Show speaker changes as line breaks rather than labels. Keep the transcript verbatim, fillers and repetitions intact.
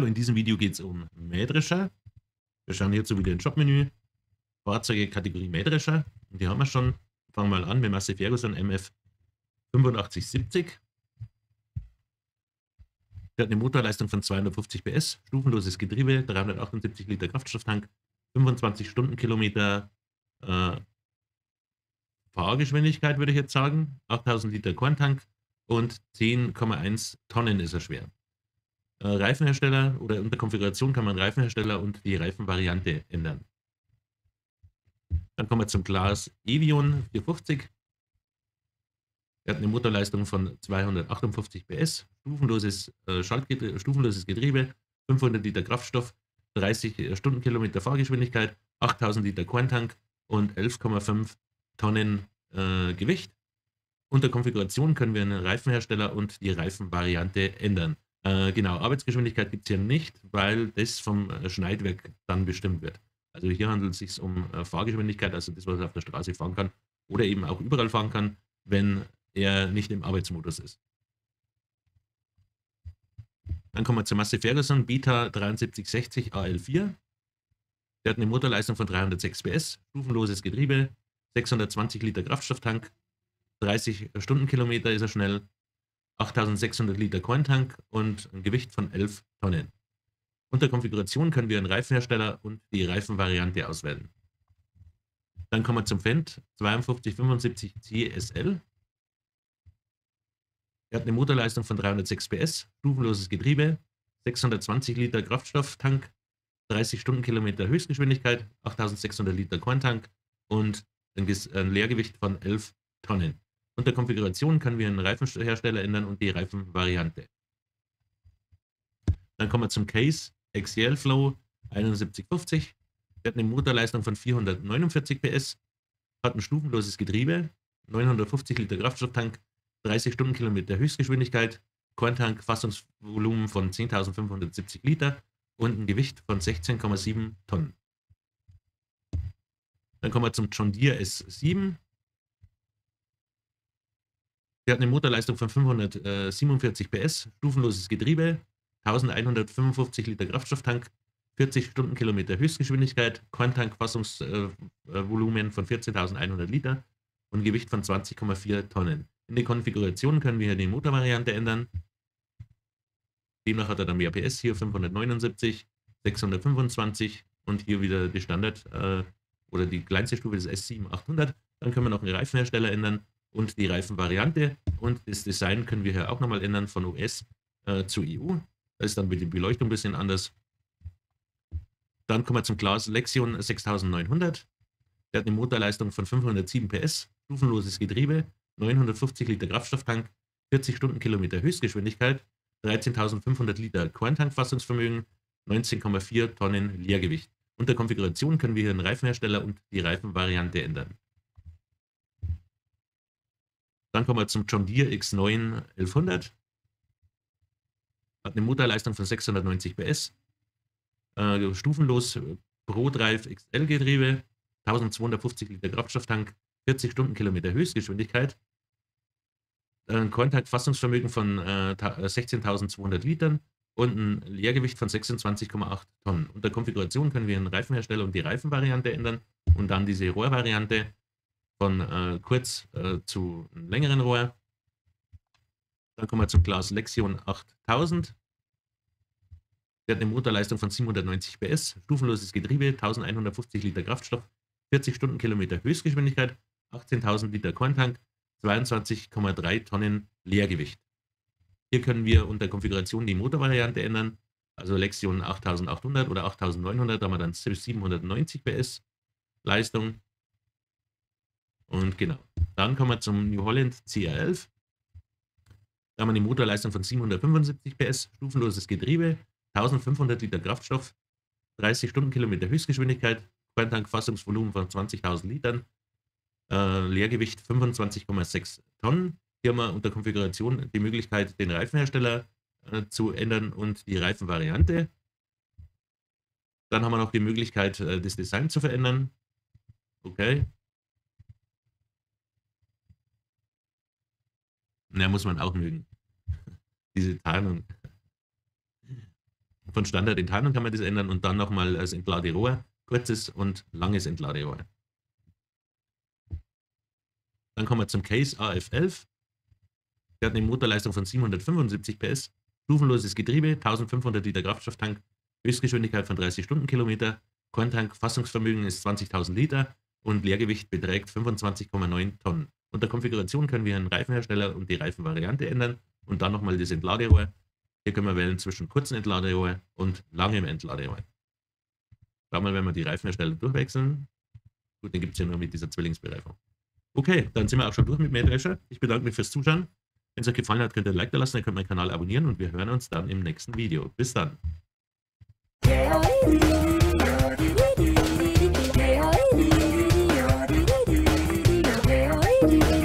Hallo, in diesem Video geht es um Mähdrescher. Wir schauen hierzu wieder ins Shop-Menü. Fahrzeuge Kategorie Mähdrescher. Und die haben wir schon. Fangen wir mal an mit Massey Ferguson M F fünfundachtzig siebzig. Der hat eine Motorleistung von zweihundertfünfzig P S, stufenloses Getriebe, dreihundertachtundsiebzig Liter Kraftstofftank, fünfundzwanzig Stundenkilometer äh, Fahrgeschwindigkeit, würde ich jetzt sagen, achttausend Liter Korntank und zehn Komma eins Tonnen ist er schwer. Äh, Reifenhersteller oder unter Konfiguration kann man Reifenhersteller und die Reifenvariante ändern. Dann kommen wir zum Claas Evion vierhundertfünfzig. Er hat eine Motorleistung von zweihundertachtundfünfzig P S, stufenloses, äh, Schaltgetriebe, stufenloses Getriebe, fünfhundert Liter Kraftstoff, dreißig Stundenkilometer Fahrgeschwindigkeit, achttausend Liter Korntank und elf Komma fünf Tonnen äh, Gewicht. Unter Konfiguration können wir einen Reifenhersteller und die Reifenvariante ändern. Äh, genau, Arbeitsgeschwindigkeit gibt es hier nicht, weil das vom Schneidwerk dann bestimmt wird. Also hier handelt es sich um äh, Fahrgeschwindigkeit, also das, was er auf der Straße fahren kann oder eben auch überall fahren kann, wenn er nicht im Arbeitsmodus ist. Dann kommen wir zur Massey Ferguson Beta dreiundsiebzig sechzig A L vier. Der hat eine Motorleistung von dreihundertsechs P S, stufenloses Getriebe, sechshundertzwanzig Liter Kraftstofftank, dreißig Stundenkilometer ist er schnell, achttausendsechshundert Liter Korntank und ein Gewicht von elf Tonnen. Unter Konfiguration können wir einen Reifenhersteller und die Reifenvariante auswählen. Dann kommen wir zum Fendt zweiundfünfzig fünfundsiebzig C S L. Er hat eine Motorleistung von dreihundertsechs P S, stufenloses Getriebe, sechshundertzwanzig Liter Kraftstofftank, dreißig Stundenkilometer Höchstgeschwindigkeit, achttausendsechshundert Liter Korntank und ein Leergewicht von elf Tonnen. Unter Konfiguration können wir einen Reifenhersteller ändern und die Reifenvariante. Dann kommen wir zum Case Axial Flow einundsiebzig fünfzig. Der hat eine Motorleistung von vierhundertneunundvierzig P S, hat ein stufenloses Getriebe, neunhundertfünfzig Liter Kraftstofftank, dreißig Stundenkilometer Höchstgeschwindigkeit, Korntank, Fassungsvolumen von zehntausendfünfhundertsiebzig Liter und ein Gewicht von sechzehn Komma sieben Tonnen. Dann kommen wir zum John Deere S sieben. Der hat eine Motorleistung von fünfhundertsiebenundvierzig P S, stufenloses Getriebe, eintausendeinhundertfünfundfünfzig Liter Kraftstofftank, vierzig Stundenkilometer Höchstgeschwindigkeit, Korntank, Fassungsvolumen von vierzehntausendeinhundert Liter und Gewicht von zwanzig Komma vier Tonnen. In der Konfiguration können wir hier die Motorvariante ändern. Demnach hat er dann mehr P S, hier fünfhundertneunundsiebzig, sechshundertfünfundzwanzig und hier wieder die Standard äh, oder die kleinste Stufe des S sieben achthundert. Dann können wir noch einen Reifenhersteller ändern und die Reifenvariante und das Design können wir hier auch nochmal ändern von U S äh, zu E U. Da ist dann mit der Beleuchtung ein bisschen anders. Dann kommen wir zum Claas Lexion sechstausendneunhundert. Der hat eine Motorleistung von fünfhundertsieben P S, stufenloses Getriebe, neunhundertfünfzig Liter Kraftstofftank, vierzig Stundenkilometer Höchstgeschwindigkeit, dreizehntausendfünfhundert Liter Korntankfassungsvermögen, neunzehn Komma vier Tonnen Leergewicht. Unter Konfiguration können wir hier einen Reifenhersteller und die Reifenvariante ändern. Dann kommen wir zum John Deere X neun elfhundert. Hat eine Motorleistung von sechshundertneunzig P S, äh, stufenlos ProDrive X L Getriebe, eintausendzweihundertfünfzig Liter Kraftstofftank, vierzig Stundenkilometer Höchstgeschwindigkeit, ein Korntankfassungsvermögen von äh, sechzehntausendzweihundert Litern und ein Leergewicht von sechsundzwanzig Komma acht Tonnen. Unter Konfiguration können wir den Reifenhersteller und die Reifenvariante ändern und dann diese Rohrvariante von äh, kurz äh, zu einem längeren Rohr. Dann kommen wir zum Claas Lexion achttausend. Der hat eine Motorleistung von siebenhundertneunzig P S, stufenloses Getriebe, eintausendeinhundertfünfzig Liter Kraftstoff, vierzig Stundenkilometer Höchstgeschwindigkeit, achtzehntausend Liter Korntank, zweiundzwanzig Komma drei Tonnen Leergewicht. Hier können wir unter Konfiguration die Motorvariante ändern, also Lexion achttausendachthundert oder achttausendneunhundert, da haben wir dann siebenhundertneunzig P S Leistung. Und genau, dann kommen wir zum New Holland C R elf. Da haben wir eine Motorleistung von siebenhundertfünfundsiebzig P S, stufenloses Getriebe, eintausendfünfhundert Liter Kraftstoff, dreißig Stundenkilometer Höchstgeschwindigkeit, Korntankfassungsvolumen von zwanzigtausend Litern, äh, Leergewicht fünfundzwanzig Komma sechs Tonnen. Hier haben wir unter Konfiguration die Möglichkeit, den Reifenhersteller äh, zu ändern und die Reifenvariante. Dann haben wir noch die Möglichkeit, äh, das Design zu verändern. Okay. Ja, muss man auch mögen. Diese Tarnung. Von Standard in Tandem kann man das ändern und dann nochmal das Entladerohr, kurzes und langes Entladerohr. Dann kommen wir zum Case A F elf. Der hat eine Motorleistung von siebenhundertfünfundsiebzig P S, stufenloses Getriebe, eintausendfünfhundert Liter Kraftstofftank, Höchstgeschwindigkeit von dreißig Stundenkilometer, Korntank, Fassungsvermögen ist zwanzigtausend Liter und Leergewicht beträgt fünfundzwanzig Komma neun Tonnen. Unter Konfiguration können wir einen Reifenhersteller und die Reifenvariante ändern und dann nochmal das Entladerohr. Hier können wir wählen zwischen kurzem Entladerohr und langem Entladerohr. Schauen wir mal, wenn wir die Reifenhersteller durchwechseln. Gut, den gibt es ja nur mit dieser Zwillingsbereifung. Okay, dann sind wir auch schon durch mit Mähdrescher. Ich bedanke mich fürs Zuschauen. Wenn es euch gefallen hat, könnt ihr ein Like da lassen, ihr könnt meinen Kanal abonnieren und wir hören uns dann im nächsten Video. Bis dann.
Hey,